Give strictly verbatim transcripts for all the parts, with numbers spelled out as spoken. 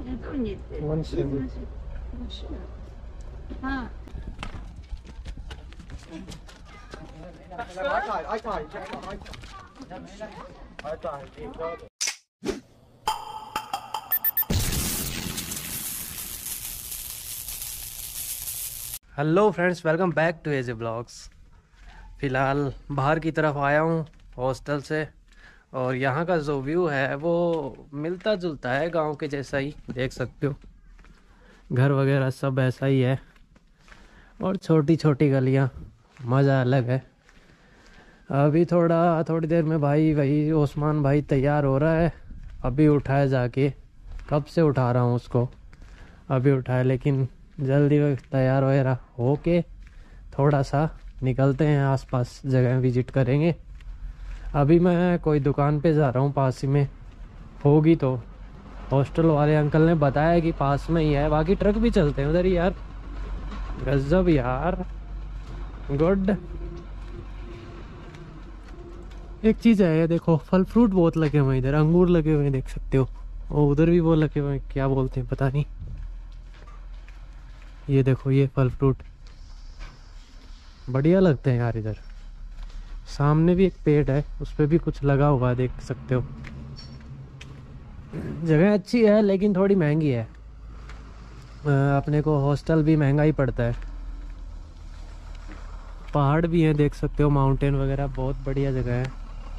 One seven. हाँ hello friends, welcome back to AJ blogs. फ़िलहाल बाहर की तरफ आया हूँ हॉस्टल से, और यहाँ का जो व्यू है वो मिलता जुलता है गांव के जैसा ही। देख सकते हो घर वगैरह सब ऐसा ही है, और छोटी छोटी गलियाँ, मज़ा अलग है। अभी थोड़ा थोड़ी देर में भाई वही ओस्मान भाई तैयार हो रहा है, अभी उठाया जाके। कब से उठा रहा हूँ उसको, अभी उठाया, लेकिन जल्दी तैयार वगैरह हो के थोड़ा सा निकलते हैं, आसपास जगह विजिट करेंगे। अभी मैं कोई दुकान पे जा रहा हूँ, पास ही में होगी तो। हॉस्टल वाले अंकल ने बताया कि पास में ही है, बाकी ट्रक भी चलते हैं उधर ही यार। गजब यार, गुड। एक चीज़ है, ये देखो फल फ्रूट बहुत लगे हुए हैं इधर, अंगूर लगे हुए हैं देख सकते हो, और उधर भी वो लगे हुए हैं, क्या बोलते हैं पता नहीं। ये देखो ये फल फ्रूट बढ़िया लगते हैं यार इधर। सामने भी एक पेड़ है, उस पर भी कुछ लगा हुआ है, देख सकते हो। जगह अच्छी है लेकिन थोड़ी महंगी है, अपने को हॉस्टल भी महंगा ही पड़ता है। पहाड़ भी हैं देख सकते हो, माउंटेन वगैरह, बहुत बढ़िया जगह है।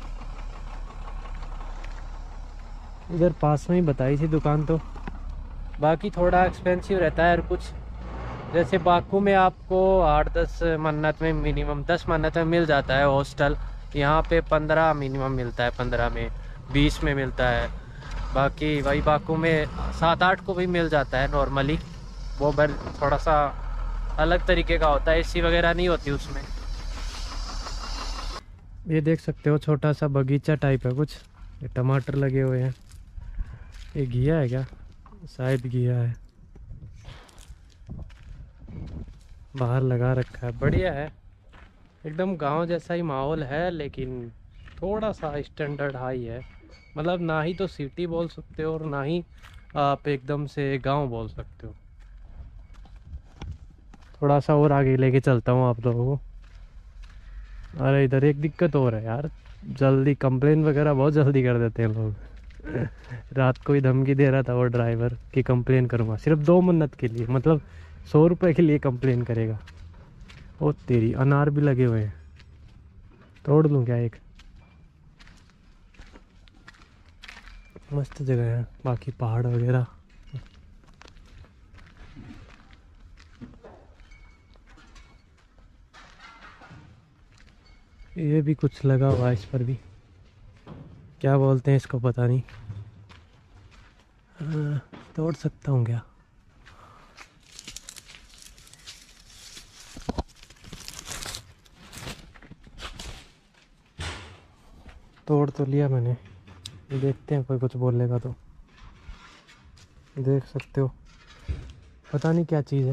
इधर पास में ही बताई थी दुकान तो, बाकी थोड़ा एक्सपेंसिव रहता है। और कुछ जैसे बाकू में आपको आठ दस मन्नत में, मिनिमम दस मन्नत में मिल जाता है हॉस्टल, यहाँ पे पंद्रह मिनिमम मिलता है, पंद्रह में, बीस में मिलता है। बाकी वही बाकू में सात आठ को भी मिल जाता है नॉर्मली। वो बल थोड़ा सा अलग तरीके का होता है, एसी वगैरह नहीं होती उसमें। ये देख सकते हो छोटा सा बगीचा टाइप है कुछ, ये टमाटर लगे हुए हैं। ये घिया है क्या, शायद घिया है, बाहर लगा रखा है, बढ़िया है। एकदम गांव जैसा ही माहौल है, लेकिन थोड़ा सा स्टैंडर्ड हाई है। मतलब ना ही तो सिटी बोल सकते हो और ना ही आप एकदम से गांव बोल सकते हो। थोड़ा सा और आगे लेके चलता हूँ आप लोगों को। अरे इधर एक दिक्कत और है यार, जल्दी कंप्लेन वगैरह बहुत जल्दी कर देते हैं लोग। रात को ही धमकी दे रहा था वो ड्राइवर कि कंप्लेन करूँगा, सिर्फ दो मन्नत के लिए, मतलब सौ रुपये के लिए कंप्लेन करेगा। ओ तेरी, अनार भी लगे हुए हैं, तोड़ लूँ क्या एक। मस्त जगह है, बाकी पहाड़ वगैरह। ये भी कुछ लगा हुआ है इस पर भी, क्या बोलते हैं इसको पता नहीं। आ, तोड़ सकता हूँ क्या? तोड़ तो लिया मैंने, देखते हैं कोई कुछ बोलेगा तो। देख सकते हो, पता नहीं क्या चीज़ है।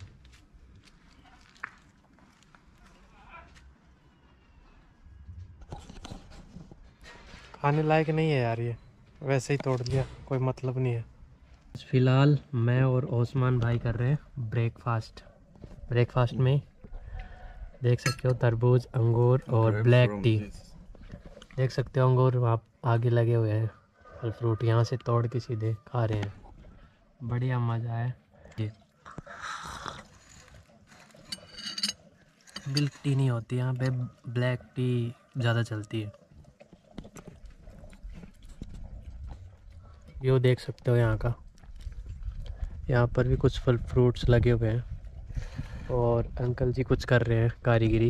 खाने लायक नहीं है यार ये, वैसे ही तोड़ लिया, कोई मतलब नहीं है। फ़िलहाल मैं और ओस्मान भाई कर रहे हैं ब्रेकफास्ट। ब्रेकफास्ट में देख सकते हो तरबूज, अंगूर और ब्लैक टी। देख सकते हो अंगूर वहाँ आगे लगे हुए हैं, फल फ्रूट यहाँ से तोड़ के सीधे खा रहे हैं, बढ़िया मज़ा है। ये मिल्क टी नहीं होती यहाँ पे, ब्लैक टी ज़्यादा चलती है। यो देख सकते हो यहाँ का, यहाँ पर भी कुछ फल फ्रूट्स लगे हुए हैं, और अंकल जी कुछ कर रहे हैं कारीगरी।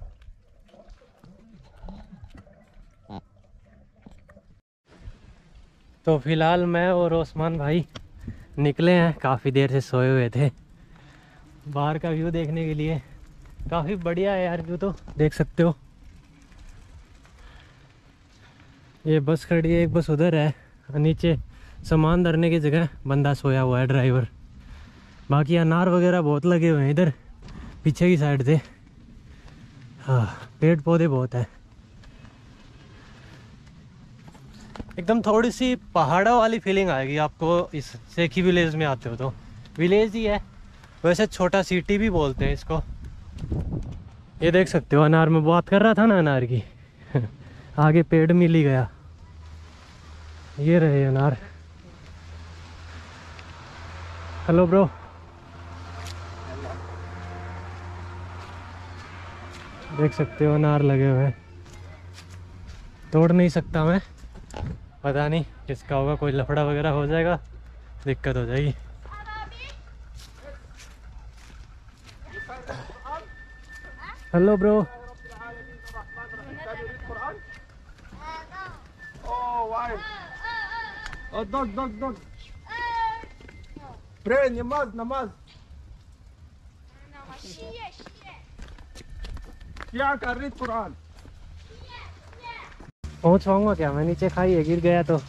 तो फिलहाल मैं और ओस्मान भाई निकले हैं, काफ़ी देर से सोए हुए थे, बाहर का व्यू देखने के लिए। काफ़ी बढ़िया है यार व्यू, तो देख सकते हो। ये बस खड़ी है, एक बस उधर है, नीचे सामान धरने की जगह बंदा सोया हुआ है ड्राइवर। बाकी अनार वगैरह बहुत लगे हुए हैं इधर पीछे की साइड से। हाँ, पेड़ पौधे बहुत है। एकदम थोड़ी सी पहाड़ों वाली फीलिंग आएगी आपको इस सेखी विलेज में आते हो तो। विलेज ही है वैसे, छोटा सिटी भी बोलते हैं इसको। ये देख सकते हो अनार में बात कर रहा था ना अनार की आगे पेड़ मिल ही गया। ये रहे अनार। Hello bro. देख सकते हो अनार लगे हुए हैं। तोड़ नहीं सकता मैं, पता नहीं किसका होगा, कोई लफड़ा वगैरह हो जाएगा, दिक्कत हो जाएगी। Hello bro. नमाज नमाज क्या कर रही कुरान? पहुंच पाऊंगा क्या मैं? नीचे खाई है, गिर गया तो।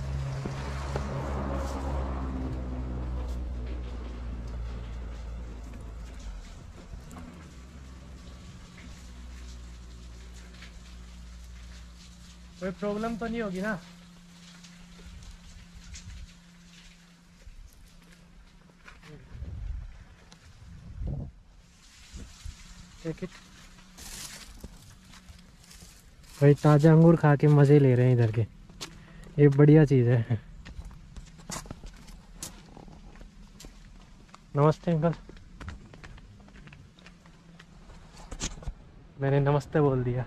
कोई प्रॉब्लम तो नहीं होगी ना? ठीक है भाई, ताज़ा अंगूर खा के मज़े ले रहे हैं इधर के, ये बढ़िया चीज़ है। नमस्ते अंकल। मैंने नमस्ते बोल दिया।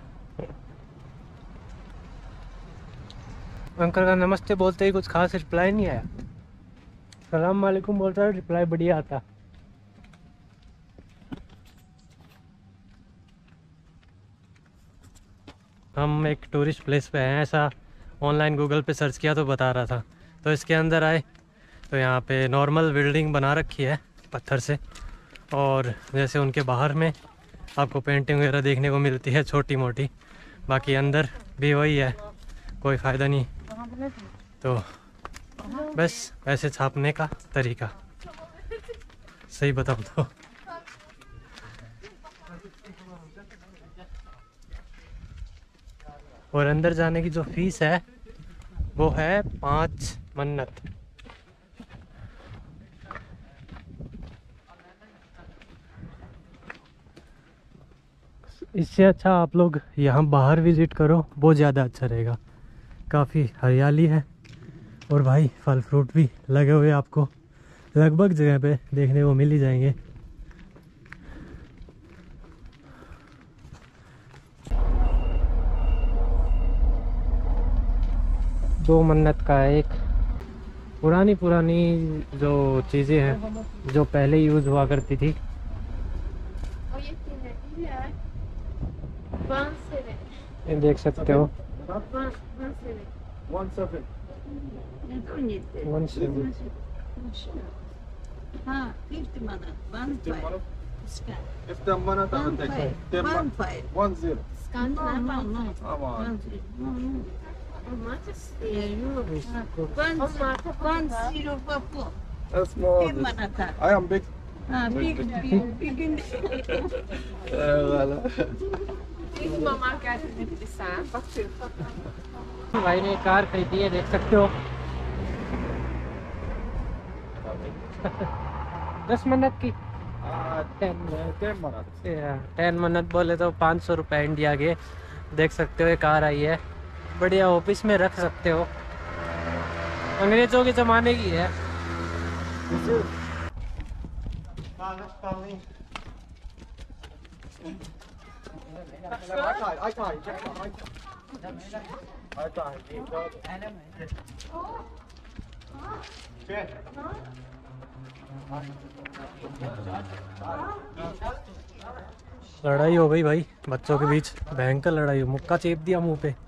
अंकल का नमस्ते बोलते ही कुछ खास रिप्लाई नहीं आया। सलाम वालेकुम बोलता है, रिप्लाई बढ़िया आता। हम एक टूरिस्ट प्लेस पे हैं, ऐसा ऑनलाइन गूगल पे सर्च किया तो बता रहा था। तो इसके अंदर आए तो यहाँ पे नॉर्मल बिल्डिंग बना रखी है पत्थर से, और जैसे उनके बाहर में आपको पेंटिंग वगैरह देखने को मिलती है छोटी मोटी, बाकी अंदर भी वही है, कोई फ़ायदा नहीं। तो बस पैसे छापने का तरीका, सही बताऊँ तो। और अंदर जाने की जो फीस है वो है पाँच मन्नत। इससे अच्छा आप लोग यहाँ बाहर विज़िट करो, वो ज़्यादा अच्छा रहेगा। काफ़ी हरियाली है और भाई फल फ्रूट भी लगे हुए आपको लगभग जगह पे देखने को मिल ही जाएंगे। दो मन्नत का है एक। पुरानी पुरानी जो चीज़ें हैं जो पहले यूज़ हुआ करती थी। ये देख सकते हो। One seven. हाँ, fifty mana, one five. Scan. If the mana One ta five. ten One five. one zero. Scan na no no. Aman. One three. No no. How much is there? You. इसको One one zero four four. That's small. Ten mana ta. I am big. Ah, big big big. Wala. भाई ने car खरीदी है, देख सकते हो। दस minute की Ten ten mana. Ten minute बोले तो पाँच सौ रुपये इंडिया के। देख सकते हो ये कार आई है, बढ़िया ऑफिस में रख सकते हो, अंग्रेजों के ज़माने की है। लड़ाई हो गई भाई बच्चों के बीच, भयंकर लड़ाई हो, मुक्का चेप दिया मुंह पे।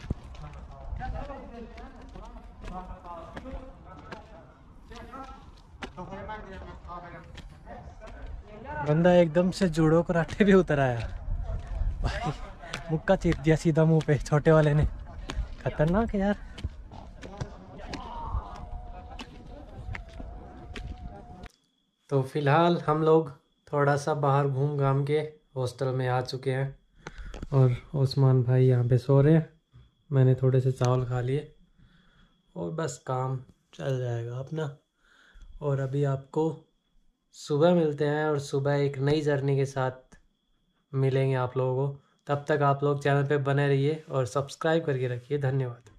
बंदा एकदम से जूडो कराटे भी उतर आया भाई, मुक्का चेप दिया सीधा मुंह पे छोटे वाले ने। खतरनाक है यार। तो फिलहाल हम लोग थोड़ा सा बाहर घूम घाम के हॉस्टल में आ चुके हैं और उस्मान भाई यहाँ पे सो रहे हैं। मैंने थोड़े से चावल खा लिए और बस काम चल जाएगा अपना। और अभी आपको सुबह मिलते हैं और सुबह एक नई जर्नी के साथ मिलेंगे आप लोगों को। तब तक आप लोग चैनल पे बने रहिए और सब्सक्राइब करके रखिए। धन्यवाद।